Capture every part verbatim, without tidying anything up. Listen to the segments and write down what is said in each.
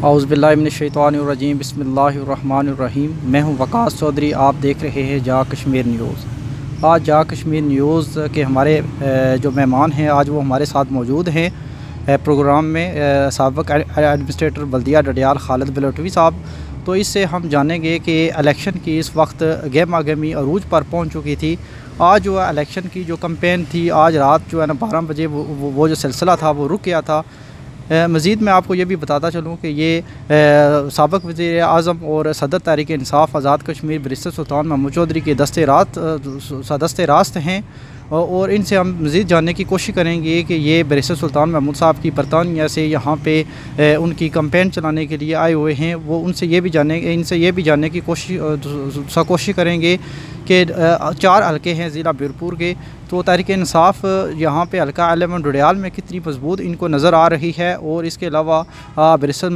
औज़ुबिल्लाहिमिनश्शैतानिर्रजीम बिस्मिल्लाहिर्रहमानिर्रहीम। मैं हूं वकास चौधरी, आप देख रहे हैं जा कश्मीर न्यूज़। आज जा कश्मीर न्यूज़ के हमारे जो मेहमान हैं आज वो हमारे साथ मौजूद हैं प्रोग्राम में, साबिक़ एडमिनिस्ट्रेटर बल्दिया डडियाल खालिद बलोटवी साहब। तो इससे हम जानेंगे कि इलेक्शन की इस वक्त गहमा गहमी अरूज पर पहुंच चुकी थी। आज जो है इलेक्शन की जो कैंपेन थी, आज रात जो है ना बारह बजे वो, वो, वो जो सिलसिला था वो रुक गया था। मज़ीद मैं आपको ये भी बताता चलूँ कि ये साबिक़ वज़ीर आज़म और सदर तहरीक इंसाफ आज़ाद कश्मीर बैरिस्टर सुल्तान महमूद चौधरी के दस्ते रात दस्ते रास्त हैं और इनसे हम मज़ीद जानने की कोशिश करेंगे कि ये बैरिस्टर सुल्तान महमूद साहब की बरतानिया से यहाँ पे उनकी कैंपेन चलाने के लिए आए हुए हैं। वो उनसे ये भी जाने इनसे ये भी जानने की कोशिश कोशिश करेंगे कि चार हलके हैं ज़िला बीरपुर के, तो तहरीक इंसाफ यहाँ पे हल्का एलेवन डडियाल में कितनी मजबूत इनको नज़र आ रही है। और इसके अलावा बैरिस्टर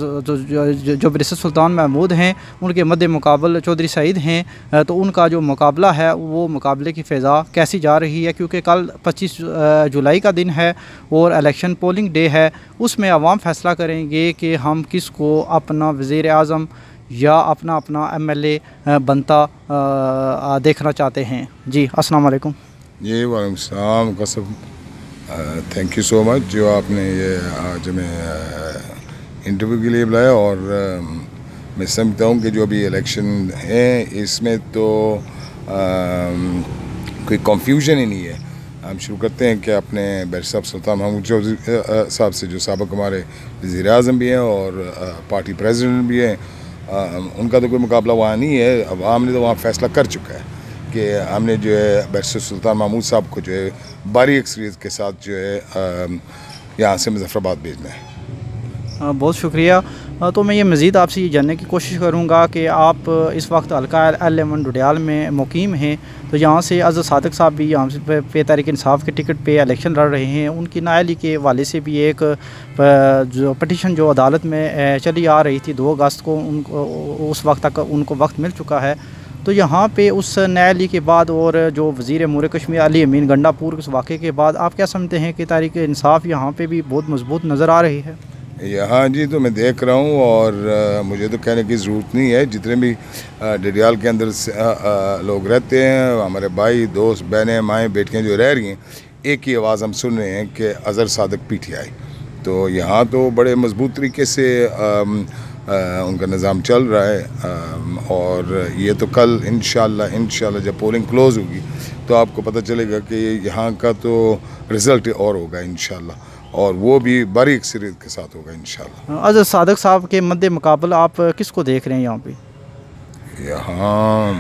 जो बैरिस्टर सुल्तान महमूद हैं उनके मद्दे मुकाबल चौधरी सईद हैं, तो उनका जो मुकाबला है वो मुकाबले की फ़िज़ा कैसी जा रही है, क्योंकि कल पच्चीस जुलाई का दिन है और इलेक्शन पोलिंग डे है। उसमें अवाम फ़ैसला करेंगे कि हम किस को अपना वज़ीर आज़म या अपना अपना एम एल ए बनता आ, देखना चाहते हैं। जी अस्सलाम वालेकुम। जी वालेकुम सलाम कसम, थैंक यू सो मच जो आपने ये आज हमें इंटरव्यू के लिए बुलाया। और आ, मैं समझता हूँ कि जो अभी इलेक्शन है इसमें तो आ, कोई कंफ्यूजन ही नहीं है। हम शुरू करते हैं कि अपने बैरिस्टर सुल्तान महमूद चौधरी साहब से, जो साबिक़ हमारे वज़ीर आज़म भी हैं और आ, पार्टी प्रेसिडेंट भी हैं। आ, उनका तो कोई मुकाबला वहाँ नहीं है। अब हमने तो वहाँ फ़ैसला कर चुका है कि हमने जो है बैरिस्टर सुल्तान महमूद साहब को जो है बारी अक्सरियत के साथ जो है यहाँ से मुज़फ़्फ़राबाद भेजना है। आ, बहुत शुक्रिया। तो मैं ये मज़ीद आपसे ये जानने की कोशिश करूँगा कि आप इस वक्त हल्का एलेवन डडियाल में मुकीम हैं, तो यहाँ से अज़र सादिक साहब भी यहाँ से पे, पे तहरीक इंसाफ के टिकट पे इलेक्शन लड़ रहे हैं। उनकी नाअहली के हवाले से भी एक जो पटिशन जो अदालत में चली आ रही थी दो अगस्त को, उनको उस वक्त तक उनको वक्त मिल चुका है। तो यहाँ पे उस नाअहली के बाद और जो वज़ीर अमूर कश्मीर अली अमीन गंडापुर के वाक़े के बाद आप क्या समझते हैं कि तहरीक इंसाफ यहाँ पे भी बहुत मजबूत नज़र आ रही है? यहाँ जी तो मैं देख रहा हूँ और आ, मुझे तो कहने की ज़रूरत नहीं है। जितने भी डडियाल के अंदर से, आ, आ, लोग रहते हैं, हमारे भाई दोस्त बहनें माएँ बेटियाँ जो रह रही हैं, एक ही आवाज़ हम सुन रहे हैं कि Azhar Sadiq P T I. तो यहाँ तो बड़े मजबूत तरीके से आ, आ, उनका निज़ाम चल रहा है। आ, और ये तो कल इंशाल्लाह इंशाल्लाह जब पोलिंग क्लोज़ होगी तो आपको पता चलेगा कि यहाँ का तो रिज़ल्ट और होगा इंशाल्लाह, और वो भी बड़ी अक्सरियत के साथ होगा इंशाल्लाह। अज़हर सादिक साहब के मद्दे मुकाबला आप किसको देख रहे हैं यहाँ पे? यहाँ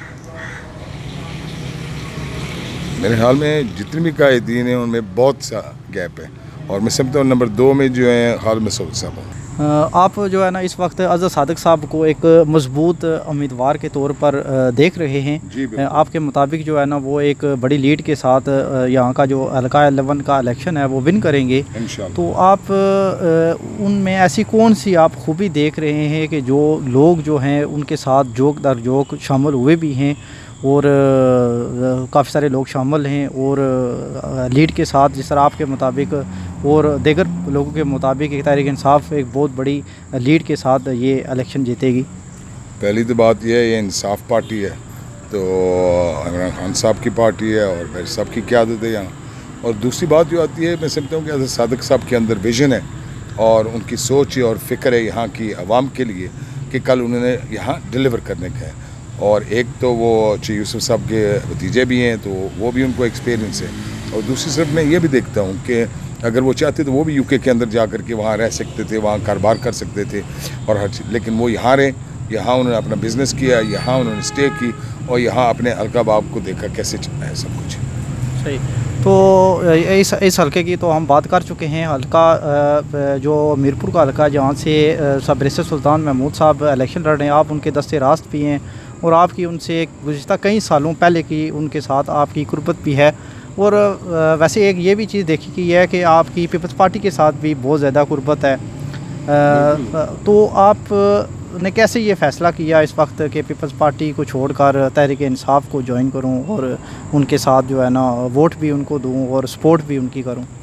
मेरे ख्याल में जितने भी कायदीन हैं उनमें बहुत सा गैप है, और मैं समझता हूँ नंबर दो में जो है खालिद मसूद साहब हैं। आप जो है ना इस वक्त अज़हर सादिक साहब को एक मजबूत उम्मीदवार के तौर पर देख रहे हैं। आपके मुताबिक जो है ना वो एक बड़ी लीड के साथ यहाँ का जो हल्का एलेवन का इलेक्शन है वो विन करेंगे। तो आप उनमें ऐसी कौन सी आप खूबी देख रहे हैं कि जो लोग जो हैं उनके साथ जोक दर जोक शामिल हुए भी हैं और काफ़ी सारे लोग शामिल हैं, और लीड के साथ जिस तरह आपके मुताबिक और दीगर लोगों के मुताबिक एक तहरीक इंसाफ एक बहुत बड़ी लीड के साथ ये इलेक्शन जीतेगी? पहली तो बात यह है ये इंसाफ पार्टी है, तो इमरान खान साहब की पार्टी है और बैरिस्टर साहब की क़यादत है यहाँ। और दूसरी बात जो आती है, मैं समझता हूँ कि अज़हर सादिक साहब के अंदर विजन है और उनकी सोच और फ़िक्र है यहाँ की आवाम के लिए कि कल उन्होंने यहाँ डिलीवर करने का है। और एक तो वो ची यूसुफ साहब के भतीजे भी हैं, तो वो भी उनको एक्सपीरियंस है। और दूसरी तरफ मैं ये भी देखता हूँ कि अगर वो चाहते तो वो भी यूके के अंदर जा कर के वहाँ रह सकते थे, वहाँ कारोबार कर सकते थे और हर चीज़, लेकिन वो यहाँ रहे, यहाँ उन्होंने अपना बिज़नेस किया, यहाँ उन्होंने स्टे की और यहाँ अपने हल्का बाप को देखा कैसे चलना है सब कुछ। सही। तो इस इस हल्के की तो हम बात कर चुके हैं। हल्का जो मीरपुर का हल्का जहाँ से सब बैरिस्टर सुल्तान महमूद साहब इलेक्शन लड़ रहे हैं, आप उनके दस्ते रास्त भी हैं और आपकी उनसे गुज़िश्ता कई सालों पहले की उनके साथ आपकी कुर्बत भी है। और वैसे एक ये भी चीज़ देखी कि है कि आपकी पीपल्स पार्टी के साथ भी बहुत ज़्यादा कुर्बत है। तो आपने कैसे ये फ़ैसला किया इस वक्त कि पीपल्स पार्टी को छोड़कर तहरीक इंसाफ को ज्वाइन करूं और उनके साथ जो है ना वोट भी उनको दूं और सपोर्ट भी उनकी करूं?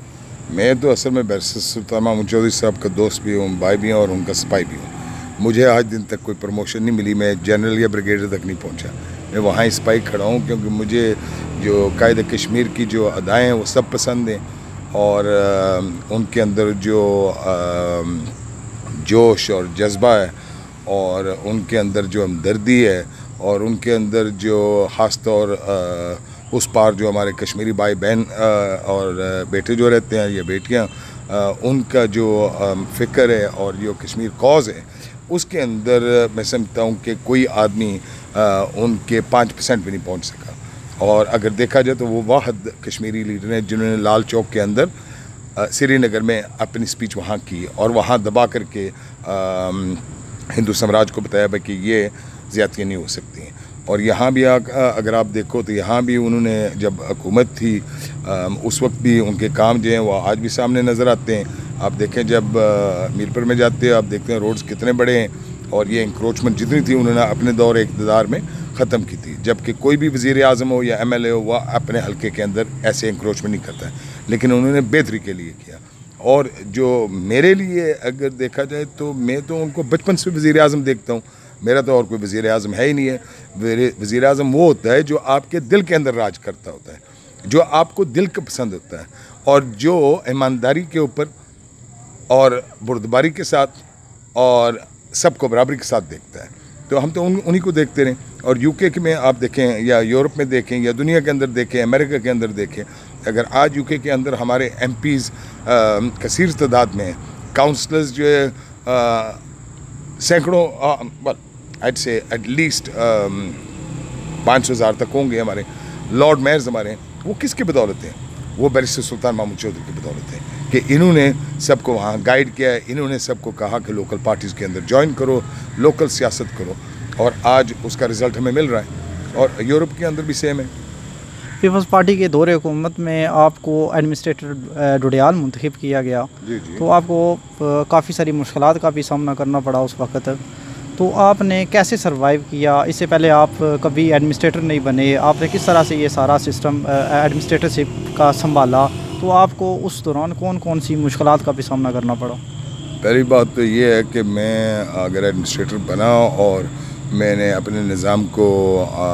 मैं तो असल में बैरिस्टर सुल्तान महमूद चौधरी साहब का दोस्त भी हूँ, भाई भी हूँ और उनका सिपाही भी हूँ। मुझे आज दिन तक कोई प्रमोशन नहीं मिली, मैं जनरल या ब्रिगेडियर तक नहीं पहुँचा। मैं वहाँ ही सिपाही खड़ा हूँ क्योंकि मुझे जो कायदे कश्मीर की जो अदाएँ हैं वो सब पसंद हैं और आ, उनके अंदर जो आ, जोश और जज्बा है और उनके अंदर जो हमदर्दी है और उनके अंदर जो ख़ास तौर उस पार जो हमारे कश्मीरी भाई बहन और बेटे जो रहते हैं या बेटियां, उनका जो फ़िक्र है और जो कश्मीर कॉज़ है उसके अंदर मैं समझता हूँ कि कोई आदमी उनके पाँच परसेंट भी नहीं पहुँच सका। और अगर देखा जाए तो वो वाहद कश्मीरी लीडर हैं जिन्होंने लाल चौक के अंदर श्रीनगर में अपनी स्पीच वहाँ की और वहाँ दबा करके हिंदू साम्राज्य को बताया भाई कि ये ज़्यादतियाँ नहीं हो सकती हैं। और यहाँ भी आ, अगर आप देखो तो यहाँ भी उन्होंने जब हुकूमत थी उस वक्त भी उनके काम जो हैं वो आज भी सामने नज़र आते हैं। आप देखें जब मीरपुर में जाते हैं आप देखते हैं रोड्स कितने बड़े हैं और ये इंक्रोचमेंट जितनी थी उन्होंने अपने दौर इक़्तिदार में ख़त्म की थी, जबकि कोई भी वज़ीर आज़म हो या एम एल ए हो वह अपने हल्के के अंदर ऐसे इंक्रोचमेंट नहीं करता है, लेकिन उन्होंने बेहतरी के लिए किया। और जो मेरे लिए अगर देखा जाए तो मैं तो उनको बचपन से वज़ीर आज़म देखता हूँ। मेरा तो और कोई वज़ीर आज़म है ही नहीं है। वज़ीर आज़म वो होता है जो आपके दिल के अंदर राज करता होता है, जो आपको दिल का पसंद होता है और जो ईमानदारी के ऊपर और बुर्दबारी के साथ और सबको बराबरी के साथ देखता है। तो हम तो उन उन्हीं को देखते रहें। और यूके के में आप देखें या यूरोप में देखें या दुनिया के अंदर देखें, अमेरिका के अंदर देखें, अगर आज यूके के अंदर हमारे एम पीज़ कसीर तादाद में हैं, काउंसलर्स जो है सैकड़ों बल आइड से एटलीस्ट पाँच सौ हज़ार तक होंगे हमारे लॉर्ड मेयर्स हमारे हैं, वो किसके बदौलत हैं? वो बैरिस्टर सुल्तान महमूद चौधरी की बदौलत है कि इन्होंने सबको वहाँ गाइड किया है, इन्होंने सबको कहा कि लोकल पार्टीज़ के अंदर ज्वाइन करो, लोकल सियासत करो और आज उसका रिज़ल्ट हमें मिल रहा है। और यूरोप के अंदर भी सेम है। पीपल्स पार्टी के दौरे हुकूमत में आपको एडमिनिस्ट्रेटर डोडियाल मुंतखब किया गया, जी जी। तो आपको काफ़ी सारी मुश्किलात का भी सामना करना पड़ा उस वक़्त, तो आपने कैसे सरवाइव किया? इससे पहले आप कभी एडमिनिस्ट्रेटर नहीं बने, आपने किस तरह से ये सारा सिस्टम एडमिनिस्ट्रेटरशिप का संभाला? तो आपको उस दौरान कौन कौन सी मुश्किलात का भी सामना करना पड़ा? पहली बात तो ये है कि मैं अगर एडमिनिस्ट्रेटर बना और मैंने अपने निज़ाम को आ,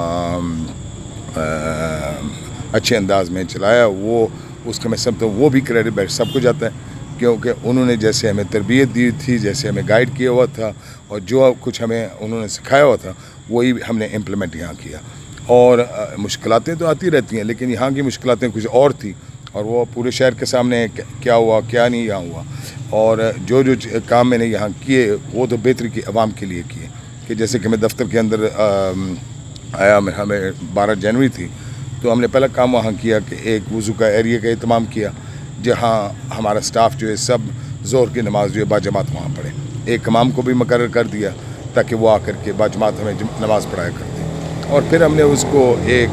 आ, अच्छे अंदाज में चलाया, वो उसका मैं समझता हूँ वो भी क्रेडिट बैठ सबको जाता है, क्योंकि उन्होंने जैसे हमें तरबियत दी थी, जैसे हमें गाइड किया हुआ था और जो कुछ हमें उन्होंने सिखाया हुआ था वही हमने इम्प्लीमेंट यहाँ किया। और मुश्किलातें तो आती रहती हैं, लेकिन यहाँ की मुश्किलातें कुछ और थी और वो पूरे शहर के सामने क्या हुआ क्या नहीं यहाँ हुआ। और जो जो काम मैंने यहाँ किए वो तो बेहतरी की आवाम के लिए किए, कि जैसे कि मैं दफ्तर के अंदर आया, मैं हमें बारह जनवरी थी तो हमने पहला काम वहाँ किया कि एक वज़ू का एरिया का एहतमाम किया जहाँ हमारा स्टाफ जो है सब ज़ोहर की नमाज़ जो है बाजमात वहाँ पढ़े। एक इमाम को भी मुकर्रर कर दिया ताकि वो आकर के बाजमात हमें नमाज़ पढ़ाया करते। और फिर हमने उसको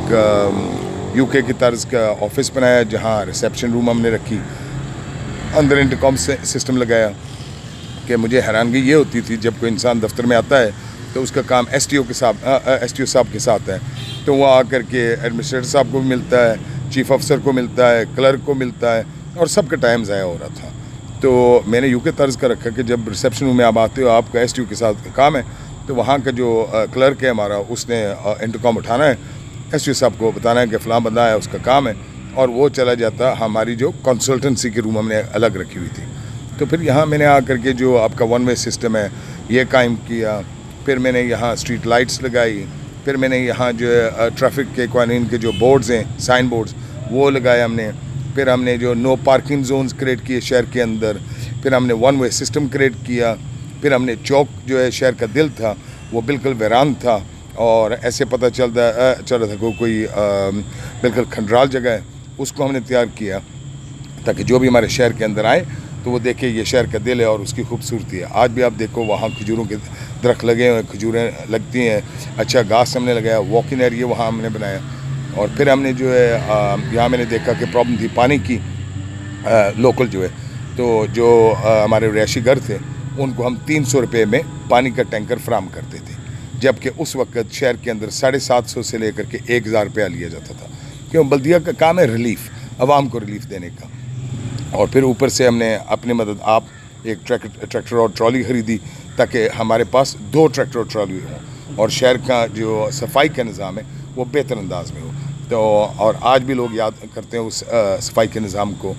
एक यूके की तर्ज का ऑफिस बनाया जहाँ रिसेप्शन रूम हमने रखी, अंदर इंटरकॉम सिस्टम लगाया। कि मुझे हैरानगी ये होती थी जब कोई इंसान दफ्तर में आता है तो उसका काम एस टी ओ के साथ एस टी ओ साहब के साथ है, तो वो आकर के एडमिनिस्ट्रेटर साहब को भी मिलता है, चीफ अफसर को मिलता है, क्लर्क को मिलता है और सबका टाइम ज़ाया हो रहा था। तो मैंने यूके तर्ज का रखा कि जब रिसेप्शन रूम में आप आते हो आपका एस टी ओ के साथ काम है, तो वहाँ का जो क्लर्क है हमारा उसने इंटरकॉम उठाना है, एस टी ओ साहब को बताना है कि फ़लाँ बंदा है उसका काम है, और वो चला जाता। हमारी जो कंसल्टेंसी की रूम हमने अलग रखी हुई थी। तो फिर यहाँ मैंने आकर के जो आपका वन वे सिस्टम है ये कायम किया। फिर मैंने यहाँ स्ट्रीट लाइट्स लगाई, फिर मैंने यहाँ जो है ट्रैफिक के कानून के जो बोर्ड्स हैं, साइन बोर्ड्स, वो लगाए हमने। फिर हमने जो नो पार्किंग जोन्स क्रिएट किए शहर के अंदर। फिर हमने वन वे सिस्टम क्रिएट किया। फिर हमने चौक जो है शहर का दिल था वो बिल्कुल वीरान था और ऐसे पता चलता चल रहा था को कोई बिल्कुल खंडराल जगह है, उसको हमने तैयार किया ताकि जो भी हमारे शहर के अंदर आए तो वो देखे ये शहर का दिल है और उसकी खूबसूरती है। आज भी आप देखो वहाँ खजूरों के दरख्त लगे हुए, खजूरें लगती हैं, अच्छा घास हमने लगाया, वॉकिंग एरिया वहाँ हमने बनाया। और फिर हमने जो है यहाँ मैंने देखा कि प्रॉब्लम थी पानी की, आ, लोकल जो है, तो जो आ, हमारे रिहायशी घर थे उनको हम तीन सौ रुपये में पानी का टैंकर फ्राहम करते थे, जबकि उस वक्त शहर के अंदर साढ़े सात सौ से लेकर के एक हज़ार रुपया लिया जाता था। क्यों? बल्दिया का काम है रिलीफ, आवाम को रिलीफ देने का। और फिर ऊपर से हमने अपनी मदद आप एक ट्रैक्टर ट्रैक्टर और ट्रॉली ख़रीदी ताकि हमारे पास दो ट्रैक्टर और ट्रॉली हों और शहर का जो सफाई का निज़ाम है वो बेहतर अंदाज में हो। तो और आज भी लोग याद करते हैं उस सफाई के निज़ाम को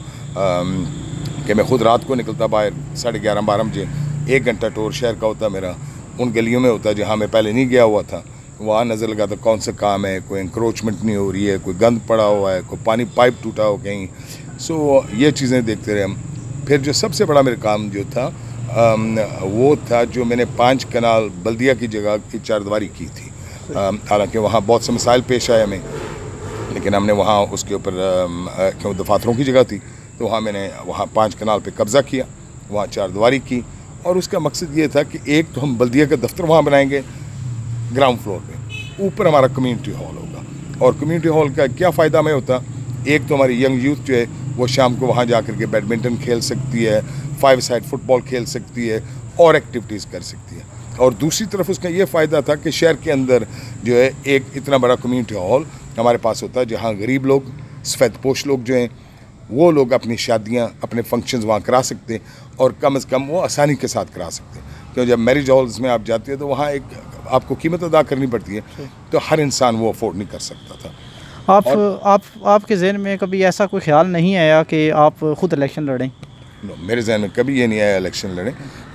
कि मैं ख़ुद रात को निकलता बाहर साढ़े ग्यारह बारह बजे, एक घंटा टूर शहर का होता मेरा, उन गलियों में होता जहाँ मैं पहले नहीं गया हुआ था, वहाँ नज़र लगाता कौन सा काम है, कोई इंक्रोचमेंट नहीं हो रही है, कोई गंद पड़ा हुआ है, कोई पानी पाइप टूटा हो कहीं। सो ये चीज़ें देखते रहे हम। फिर जो सबसे बड़ा मेरा काम जो था आम, वो था जो मैंने पाँच कनाल बल्दिया की जगह की चारदीवारी की थी। हालांकि वहाँ बहुत से मसाइल पेश आए हमें, लेकिन हमने वहाँ उसके ऊपर क्यों दफातरों की जगह थी तो वहाँ मैंने वहाँ पाँच कनाल पे कब्ज़ा किया, वहाँ चारदीवारी की। और उसका मकसद ये था कि एक तो हम बल्दिया का दफ्तर वहाँ बनाएंगे ग्राउंड फ्लोर पे, ऊपर हमारा कम्युनिटी हॉल होगा। और कम्युनिटी हॉल का क्या फ़ायदा हमें होता, एक तो हमारी यंग यूथ जो है वो शाम को वहाँ जा कर के बैडमिंटन खेल सकती है, फाइव साइड फुटबॉल खेल सकती है और एक्टिविटीज़ कर सकती है। और दूसरी तरफ उसका ये फ़ायदा था कि शहर के अंदर जो है एक इतना बड़ा कम्युनिटी हॉल हमारे पास होता है जहाँ गरीब लोग, सफ़ेदपोश लोग जो हैं वो लोग अपनी शादियाँ, अपने फंक्शंस वहाँ करा सकते हैं और कम अज़ कम वो आसानी के साथ करा सकते हैं। क्यों जब मैरिज हॉल्स में आप जाते हैं तो वहाँ एक आपको कीमत अदा करनी पड़ती है, तो हर इंसान वो अफोर्ड नहीं कर सकता था। आप आप आपके जहन में कभी ऐसा कोई ख्याल नहीं आया कि आप ख़ुद इलेक्शन लड़ें? नो, मेरे जहन में कभी ये नहीं आया इलेक्शन लड़ें।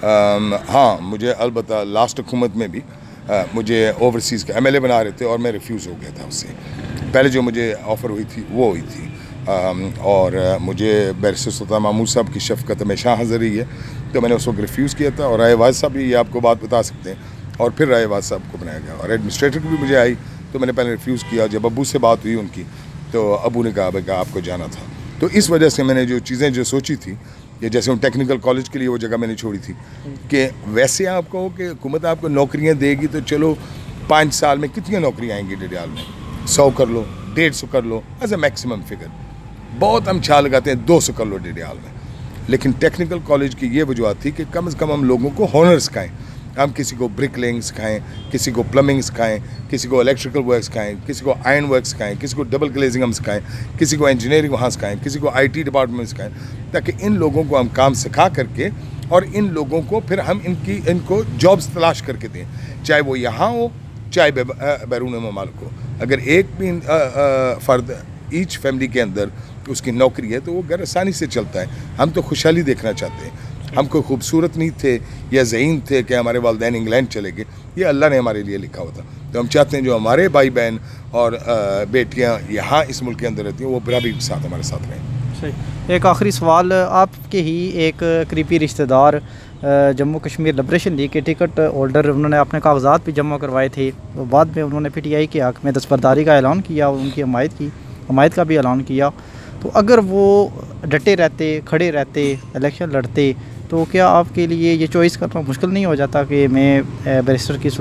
हाँ, मुझे अलबत्ता लास्ट हुकूमत में भी आ, मुझे ओवरसीज़ का एम एल ए बना रहे थे और मैं रिफ्यूज़ हो गया था उससे। पहले जो मुझे ऑफ़र हुई थी वो हुई थी आ, और आ, मुझे बैरिस्टर सुल्तान महमूद साहब की शफ़क़त हमेशा हाज़िर रही है, तो मैंने उस वक्त रिफ्यूज़ किया था। और राय वाज साहब भी ये आपको बात बता सकते हैं। और फिर राय वाज साहब को बनाया गया और एडमिनिस्ट्रेटर को भी मुझे आई तो मैंने पहले रिफ्यूज़ किया। जब अबू से बात हुई उनकी तो अबू ने कहा भाई आपको जाना था। तो इस वजह से मैंने जो चीज़ें जो सोची थी, ये जैसे उन टेक्निकल कॉलेज के लिए वो जगह मैंने छोड़ी थी कि वैसे आप कहो कि हुकूमत आपको नौकरियां देगी तो चलो पाँच साल में कितनी नौकरियां आएंगी डडियाल में, सौ कर लो, डेढ़ सौ कर लो एज ए मैक्सिमम फिगर। बहुत हम छा लगाते हैं दो सौ कर लो डडियाल में। लेकिन टेक्निकल कॉलेज की ये वजूहत थी कि कम से कम हम लोगों को हॉनर सिखाएँ। हम किसी को ब्रिकलिंग सिखाएँ, किसी को प्लम्बिंग सिखाएँ, किसी को इलेक्ट्रिकल वर्क सिखाएँ, किसी को आयरन वर्क सिखाएँ, किसी को डबल ग्लेजिंग हम सिखाएँ, किसी को इंजीनियरिंग वहाँ सिखाएँ, किसी को आईटी डिपार्टमेंट में सिखाएँ, ताकि इन लोगों को हम काम सिखा करके और इन लोगों को फिर हम इनकी इनको जॉब्स तलाश करके दें, चाहे वो यहाँ हो चाहे बैरून ममालिक हो। अगर एक भी फ़र्द ईच फैमिली के अंदर उसकी नौकरी है तो वो घर आसानी से चलता है। हम तो खुशहाली देखना चाहते हैं। हम कोई खूबसूरत नहीं थे या ज़हीन थे कि हमारे वालिदैन इंग्लैंड चले गए, ये अल्लाह ने हमारे लिए लिखा हुआ था। तो हम चाहते हैं जो हमारे भाई बहन और बेटियां यहाँ इस मुल्क के अंदर रहती हैं वो बराबरी के साथ हमारे साथ रहें। सही। एक आखिरी सवाल, आपके ही एक करीबी रिश्तेदार जम्मू कश्मीर लिबरेशन लीग के टिकट होल्डर, उन्होंने अपने कागजात भी जमा करवाए थे, तो बाद में उन्होंने पी टी आई के हक़ में दस्तबरदारी का ऐलान किया और उनकी हमायत की हमायत का भी ऐलान किया। तो अगर वो डटे रहते, खड़े रहते, इलेक्शन लड़ते, तो क्या आपके लिए ये चॉइस करना मुश्किल नहीं हो जाता कि मैं बैरिस्टर की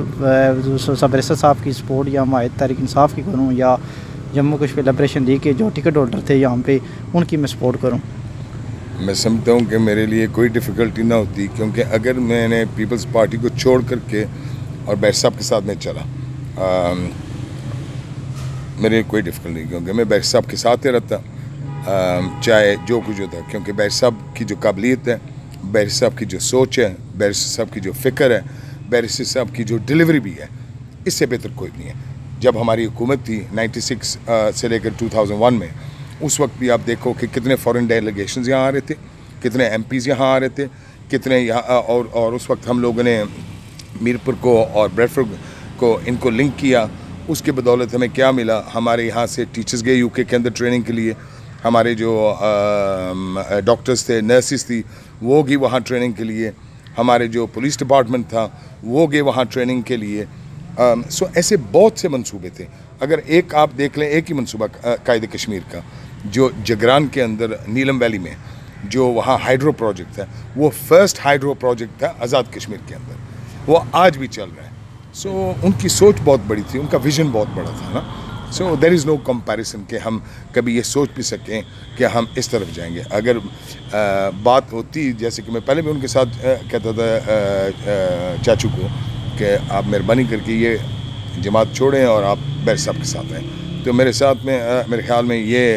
सब बैरिस्टर साहब की सपोर्ट या हमायत तहरीक इंसाफ की करूं या जम्मू कश्मीर लिबरेशन लीग के जो टिकट होल्डर थे यहाँ पे उनकी मैं सपोर्ट करूं? मैं समझता हूँ कि मेरे लिए कोई डिफ़िकल्टी ना होती, क्योंकि अगर मैंने पीपल्स पार्टी को छोड़ करके और बैरिस्टर साहब के साथ में चला, आ, मेरे लिए कोई डिफ़िकल्टी नहीं, क्योंकि मैं बैरिस्टर साहब के साथ ही रहता चाहे जो कुछ होता। क्योंकि बैरिस्टर साहब की जो काबिलियत है, बैरिस्टर साहब की जो सोच है, बैरिस्टर साहब की जो फ़िक्र है, बैरिस्टर साहब की जो डिलीवरी भी है, इससे बेहतर कोई नहीं है। जब हमारी हुकूमत थी छियानवे से लेकर दो हज़ार एक में, उस वक्त भी आप देखो कि कितने फॉरेन डेलीगेशंस यहाँ आ रहे थे, कितने एमपीज़ यहाँ आ रहे थे, कितने यहाँ और और उस वक्त हम लोगों ने मीरपुर को और ब्रेडफोर्ड को इनको लिंक किया। उसके बदौलत हमें क्या मिला, हमारे यहाँ से टीचर्स गए यूके के अंदर ट्रेनिंग के लिए, हमारे जो डॉक्टर्स थे, नर्सिस थी, वो गई वहाँ ट्रेनिंग के लिए, हमारे जो पुलिस डिपार्टमेंट था वो गए वहाँ ट्रेनिंग के लिए। आ, सो ऐसे बहुत से मंसूबे थे। अगर एक आप देख लें, एक ही मंसूबा कायदे कश्मीर का जो जगरान के अंदर नीलम वैली में जो वहाँ हाइड्रो प्रोजेक्ट था, वो फर्स्ट हाइड्रो प्रोजेक्ट था आज़ाद कश्मीर के अंदर, वो आज भी चल रहा है। सो so, उनकी सोच बहुत बड़ी थी, उनका विज़न बहुत बड़ा था ना। So there is no comparison कि हम कभी ये सोच भी सकें कि हम इस तरफ जाएंगे। अगर आ, बात होती, जैसे कि मैं पहले भी उनके साथ आ, कहता था आ, आ, चाचू को कि आप मेहरबानी करके ये जमात छोड़ें और आप बैरिस्टर साहब के साथ आएँ, तो मेरे साथ में आ, मेरे ख्याल में ये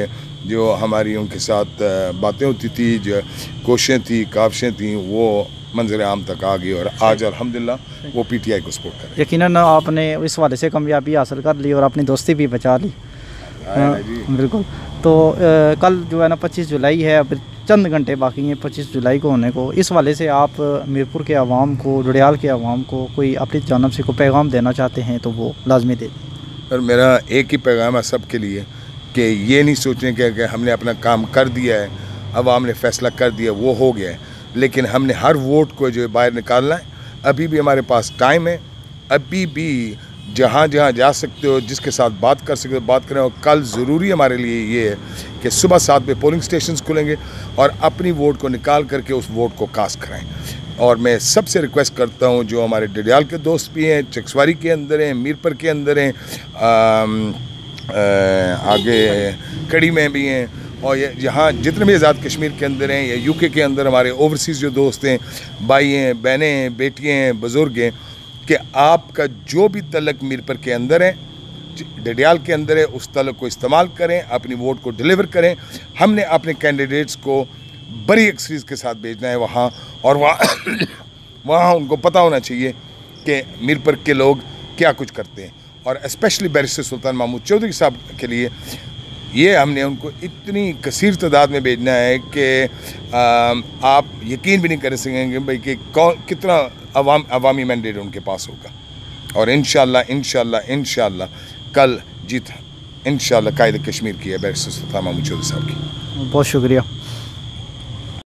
जो हमारी उनके साथ बातें होती थी, जो कोशिशें थी, काविशें थी, वो मंजर आम तक आ गई और आज अल्हम्दुलिल्लाह वो पीटीआई को सपोर्ट कर रहे हैं। यकीनन आपने इस वाले से कामयाबी हासिल कर ली और अपनी दोस्ती भी बचा ली। बिल्कुल। तो आ, कल जो है ना पच्चीस जुलाई है, अब चंद घंटे बाकी हैं पच्चीस जुलाई को होने को। इस वाले से आप मीरपुर के आवाम को, डडियाल के आवाम को कोई अपनी जानब से कोई पैगाम देना चाहते हैं तो वो लाजमी दे दें। और मेरा एक ही पैगाम है सबके लिए कि ये नहीं सोचने के कि हमने अपना काम कर दिया है, अवाम ने फैसला कर दिया, वो हो गया है, लेकिन हमने हर वोट को जो है बाहर निकालना है। अभी भी हमारे पास टाइम है, अभी भी जहाँ जहाँ जा सकते हो, जिसके साथ बात कर सकते हो बात करें। और कल ज़रूरी हमारे लिए ये है कि सुबह सात बजे पोलिंग स्टेशंस खुलेंगे और अपनी वोट को निकाल करके उस वोट को कास्ट कराएं। और मैं सबसे रिक्वेस्ट करता हूँ, जो हमारे डडियाल के दोस्त भी हैं, चकसवारी के अंदर हैं, मीरपुर के अंदर हैं, आगे कड़ी में भी हैं, और यहाँ जितने भी आज़ाद कश्मीर के अंदर हैं या यूके के अंदर हमारे ओवरसीज़ जो दोस्त हैं, भाई हैं, बहनें हैं, बेटियाँ हैं, बुज़ुर्ग हैं, कि आपका जो भी तलक मीरपुर के अंदर है, डडियाल के अंदर है, उस तलक को इस्तेमाल करें, अपनी वोट को डिलीवर करें। हमने अपने कैंडिडेट्स को बड़ी एक्सपीरियंस के साथ भेजना है वहाँ, और वहाँ वहाँ उनको पता होना चाहिए कि मीरपुर के लोग क्या कुछ करते हैं। और स्पेशली बैरिस्टर सुल्तान महमूद चौधरी साहब के लिए ये हमने उनको इतनी कसीर तादाद में भेजना है कि आप यकीन भी नहीं कर सकेंगे भाई कि कौन कितना अवाम अवामी मैंडेट उनके पास होगा। और इंशाअल्लाह इंशाअल्लाह इंशाअल्लाह कल जीत इंशाअल्लाह कायद कश्मीर की है बैरिस्टर सुल्तान महमूद चौधरी साहब की। बहुत शुक्रिया।